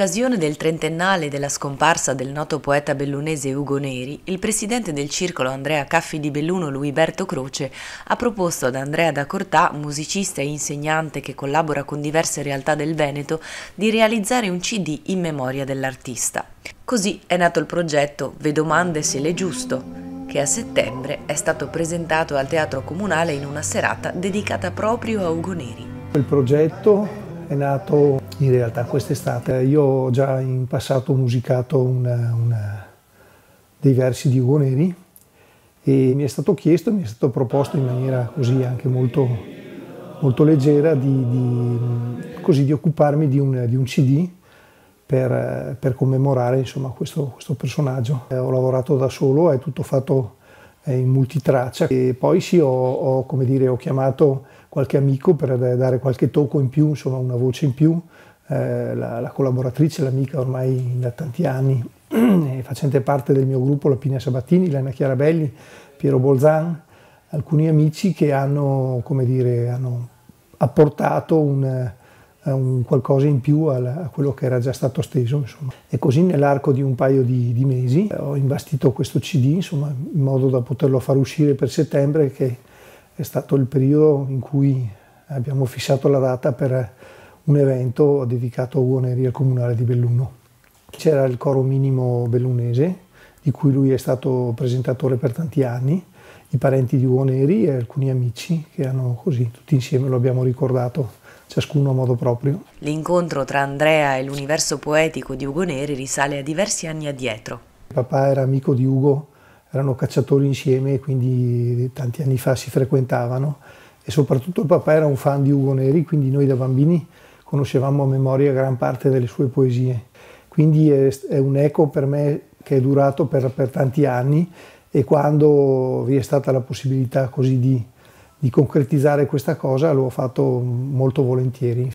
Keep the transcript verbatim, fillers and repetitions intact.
occasione del trentennale della scomparsa del noto poeta bellunese Ugo Neri, il presidente del circolo Andrea Caffi di Belluno Luiberto Croce ha proposto ad Andrea da Cortà, musicista e insegnante che collabora con diverse realtà del Veneto, di realizzare un C D in memoria dell'artista. Così è nato il progetto Vedomande se l'è giusto, che a settembre è stato presentato al Teatro Comunale in una serata dedicata proprio a Ugo Neri. Il progetto è nato in realtà quest'estate. Io ho già in passato musicato una, una, dei versi di Ugo Neri e mi è stato chiesto, mi è stato proposto in maniera così anche molto, molto leggera di, di, così, di occuparmi di un, di un C D per, per commemorare insomma, questo, questo personaggio. Ho lavorato da solo, è tutto fatto in multitraccia e poi sì, ho, ho, come dire, ho chiamato qualche amico per dare qualche tocco in più, insomma una voce in più, eh, la, la collaboratrice, l'amica ormai da tanti anni, facente parte del mio gruppo, la Pina Sabatini, Lena Chiarabelli, Piero Bolzan, alcuni amici che hanno, come dire, hanno apportato un, un qualcosa in più a, a quello che era già stato steso. Insomma. E così nell'arco di un paio di, di mesi ho imbastito questo C D, insomma, in modo da poterlo far uscire per settembre, che è stato il periodo in cui abbiamo fissato la data per un evento dedicato a Ugo Neri al Comunale di Belluno. C'era il coro minimo bellunese, di cui lui è stato presentatore per tanti anni, i parenti di Ugo Neri e alcuni amici che hanno così, tutti insieme lo abbiamo ricordato, ciascuno a modo proprio. L'incontro tra Andrea e l'universo poetico di Ugo Neri risale a diversi anni addietro. Papà era amico di Ugo, erano cacciatori insieme, quindi tanti anni fa si frequentavano e soprattutto il papà era un fan di Ugo Neri, quindi noi da bambini conoscevamo a memoria gran parte delle sue poesie. Quindi è, è un eco per me che è durato per, per tanti anni e quando vi è stata la possibilità così di, di concretizzare questa cosa l'ho fatto molto volentieri.